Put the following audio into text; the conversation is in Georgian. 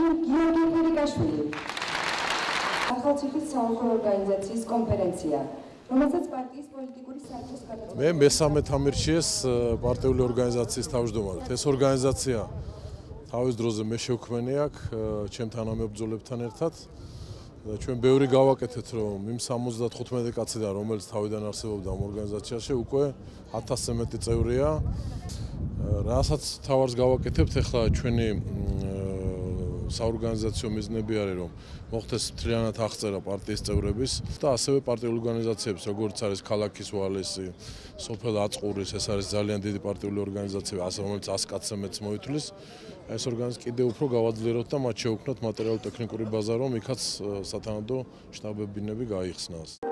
გიორგი ფერიკაშვილი. ახალციხის საოლქო ორგანიზაციის კონფერენცია, რომელსაც პარტიის პოლიტიკური საერთოს გადაწყვეტა. მე მესამე თამირჩიეს პარტიული ორგანიზაციის თავმჯდომარედ. ეს ორგანიზაცია თავის დროზე მე შევქმენი აქ ჩემ თანამებრძოლებთან ერთად. ჩვენ ბევრი გავაკეთეთ, რომ იმ 75 კაციდან, რომელიც თავიდან არსებობდა ამ ორგანიზაციაში, უკვე 1000-ზე მეტი წევრია. რასაც თავარს გავაკეთებთ, ახლა ჩვენი საორგანიზაციო მიზნები არის, რომ მოხდეს მთლიანად აღწერა პარტიის წევრების და ასევე პარტიული ორგანიზაციების, როგორც არის ქალაქის ვალესი, სოფელ აწყურის, ეს არის ძალიან დიდი პარტიული ორგანიზაციები, რომელიც 100 კაცზე მეტს მოითვლის. ეს ორგანიზაცია კიდევ უფრო გავაძლიეროთ და მათ შევქმნათ მატერიალურ-ტექნიკური ბაზა, რომ იქაც სათანადო შტაბებინები გაიხსნას.